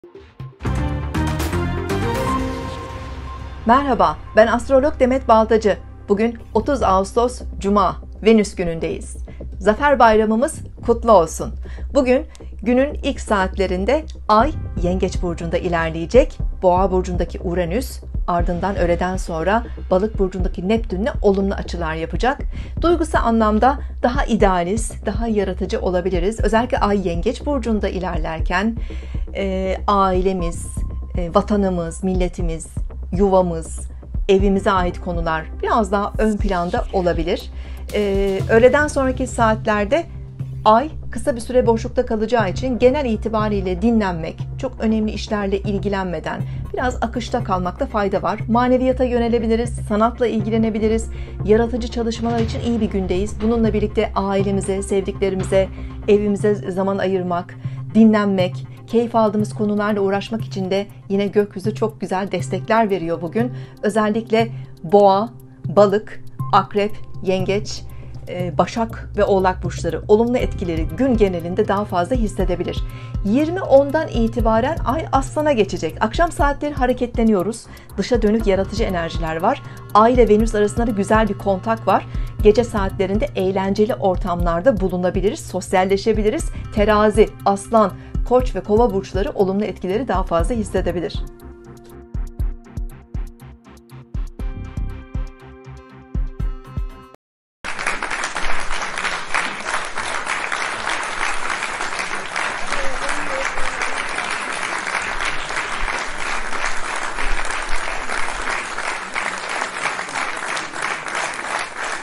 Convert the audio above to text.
Merhaba, ben astrolog Demet Baltacı. Bugün 30 Ağustos Cuma, Venüs günündeyiz. Zafer Bayramımız kutlu olsun. Bugün günün ilk saatlerinde Ay Yengeç Burcu'nda ilerleyecek. Boğa Burcu'ndaki Uranüs, ardından öğleden sonra Balık Burcu'ndaki Neptün'le olumlu açılar yapacak. Duygusal anlamda daha idealist, daha yaratıcı olabiliriz. Özellikle Ay Yengeç Burcu'nda ilerlerken ailemiz, vatanımız, milletimiz, yuvamız, evimize ait konular biraz daha ön planda olabilir. Öğleden sonraki saatlerde Ay kısa bir süre boşlukta kalacağı için genel itibariyle dinlenmek, çok önemli işlerle ilgilenmeden biraz akışta kalmakta fayda var. Maneviyata yönelebiliriz, sanatla ilgilenebiliriz. Yaratıcı çalışmalar için iyi bir gündeyiz. Bununla birlikte ailemize, sevdiklerimize, evimize zaman ayırmak, dinlenmek, keyif aldığımız konularla uğraşmak için de yine gökyüzü çok güzel destekler veriyor bugün. Özellikle Boğa, Balık, Akrep, Yengeç, Başak ve Oğlak burçları olumlu etkileri gün genelinde daha fazla hissedebilir. 20.10'dan itibaren Ay Aslan'a geçecek. Akşam saatleri hareketleniyoruz. Dışa dönük yaratıcı enerjiler var. Ay ile Venüs arasında da güzel bir kontak var. Gece saatlerinde eğlenceli ortamlarda bulunabiliriz, sosyalleşebiliriz. Terazi, Aslan, Koç ve Kova burçları olumlu etkileri daha fazla hissedebilir.